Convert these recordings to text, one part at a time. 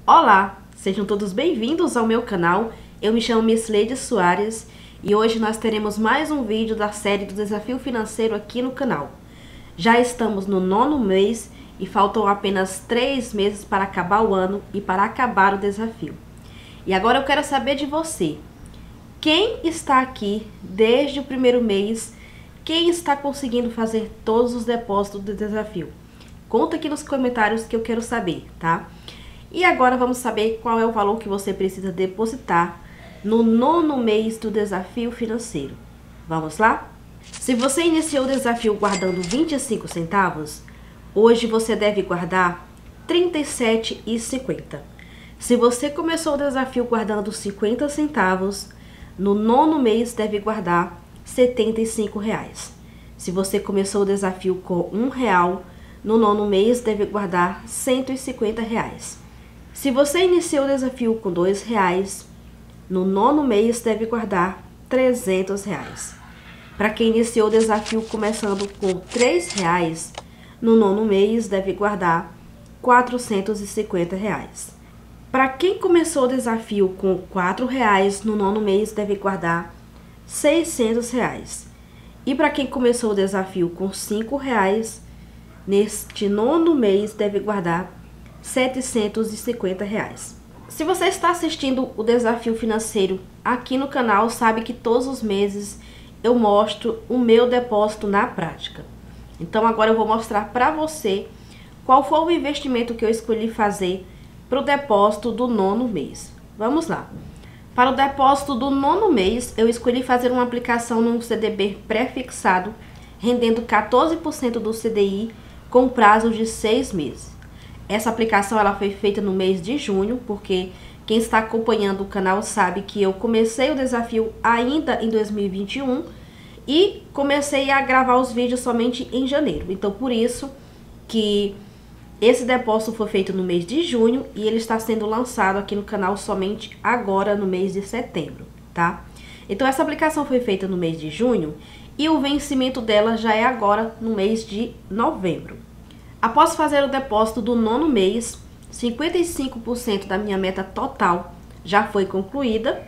Olá, sejam todos bem-vindos ao meu canal. Eu me chamo Miss Leide Soares e hoje nós teremos mais um vídeo da série do Desafio Financeiro aqui no canal. Já estamos no 9º mês e faltam apenas 3 meses para acabar o ano e para acabar o desafio. E agora eu quero saber de você. Quem está aqui desde o primeiro mês? Quem está conseguindo fazer todos os depósitos do desafio? Conta aqui nos comentários que eu quero saber, tá? E agora vamos saber qual é o valor que você precisa depositar no 9º mês do desafio financeiro. Vamos lá? Se você iniciou o desafio guardando 25 centavos, hoje você deve guardar R$ 37,50. Se você começou o desafio guardando 50 centavos, no 9º mês deve guardar R$ 75. Se você começou o desafio com R$ 1, no 9º mês deve guardar R$ 150. Se você iniciou o desafio com R$ 2, no 9º mês deve guardar R$ 300. Para quem iniciou o desafio começando com R$ 3, no 9º mês deve guardar R$ 450. Para quem começou o desafio com R$ 4, no 9º mês deve guardar R$ 600. E para quem começou o desafio com R$ 5, neste 9º mês deve guardar R$ 750. Se você está assistindo o desafio financeiro aqui no canal, sabe que todos os meses eu mostro o meu depósito na prática. Então agora eu vou mostrar para você qual foi o investimento que eu escolhi fazer para o depósito do 9º mês. Vamos lá. Para o depósito do 9º mês, eu escolhi fazer uma aplicação num CDB pré-fixado, rendendo 14% do CDI com prazo de 6 meses. Essa aplicação ela foi feita no mês de junho, porque quem está acompanhando o canal sabe que eu comecei o desafio ainda em 2021 e comecei a gravar os vídeos somente em janeiro. Então, por isso que esse depósito foi feito no mês de junho e ele está sendo lançado aqui no canal somente agora no mês de setembro, tá? Então, essa aplicação foi feita no mês de junho e o vencimento dela já é agora no mês de novembro. Após fazer o depósito do 9º mês, 55% da minha meta total já foi concluída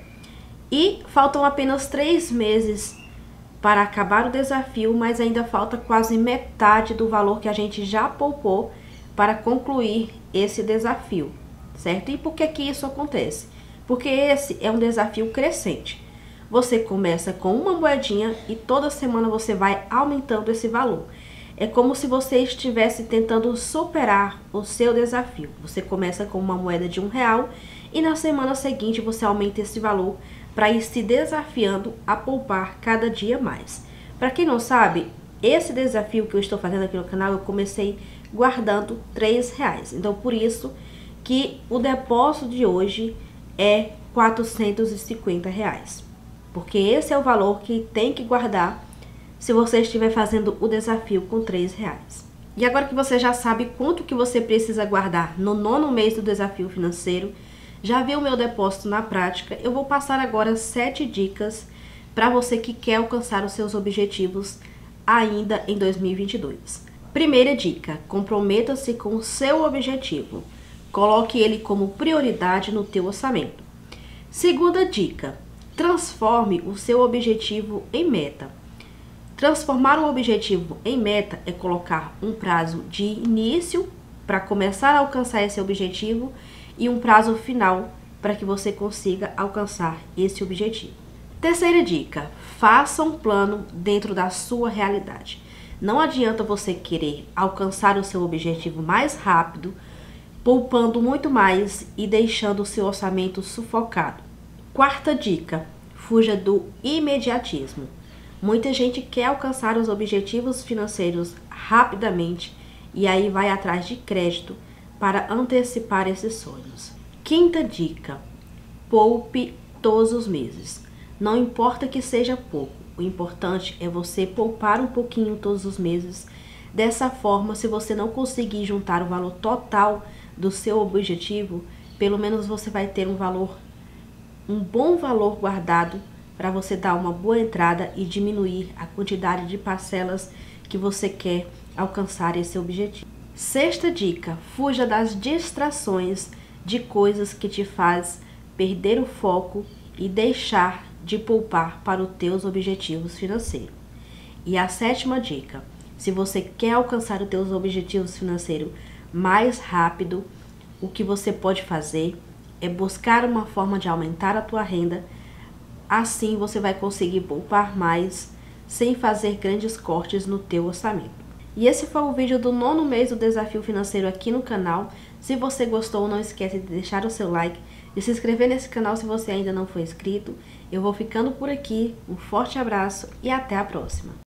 e faltam apenas 3 meses para acabar o desafio, mas ainda falta quase metade do valor que a gente já poupou para concluir esse desafio, certo? E por que que isso acontece? Porque esse é um desafio crescente. Você começa com uma moedinha e toda semana você vai aumentando esse valor. É como se você estivesse tentando superar o seu desafio. Você começa com uma moeda de R$ 1 e na semana seguinte você aumenta esse valor para ir se desafiando a poupar cada dia mais. Para quem não sabe, esse desafio que eu estou fazendo aqui no canal, eu comecei guardando R$ 3. Então, por isso que o depósito de hoje é R$ 450. Porque esse é o valor que tem que guardar se você estiver fazendo o desafio com R$ 3. E agora que você já sabe quanto que você precisa guardar no 9º mês do desafio financeiro, já viu o meu depósito na prática, eu vou passar agora 7 dicas para você que quer alcançar os seus objetivos ainda em 2022. Primeira dica, comprometa-se com o seu objetivo. Coloque ele como prioridade no teu orçamento. Segunda dica, transforme o seu objetivo em meta. Transformar um objetivo em meta é colocar um prazo de início para começar a alcançar esse objetivo e um prazo final para que você consiga alcançar esse objetivo. Terceira dica, faça um plano dentro da sua realidade. Não adianta você querer alcançar o seu objetivo mais rápido, poupando muito mais e deixando o seu orçamento sufocado. Quarta dica, fuja do imediatismo. Muita gente quer alcançar os objetivos financeiros rapidamente e aí vai atrás de crédito para antecipar esses sonhos. Quinta dica, poupe todos os meses. Não importa que seja pouco, o importante é você poupar um pouquinho todos os meses. Dessa forma, se você não conseguir juntar o valor total do seu objetivo, pelo menos você vai ter um bom valor guardado para você dar uma boa entrada e diminuir a quantidade de parcelas que você quer alcançar esse objetivo. Sexta dica, fuja das distrações de coisas que te faz perder o foco e deixar de poupar para os teus objetivos financeiros. E a sétima dica: se você quer alcançar os teus objetivos financeiros mais rápido, o que você pode fazer é buscar uma forma de aumentar a tua renda. Assim você vai conseguir poupar mais sem fazer grandes cortes no teu orçamento. E esse foi o vídeo do 9º mês do desafio financeiro aqui no canal. Se você gostou, não esquece de deixar o seu like, de se inscrever nesse canal se você ainda não for inscrito. Eu vou ficando por aqui, um forte abraço e até a próxima.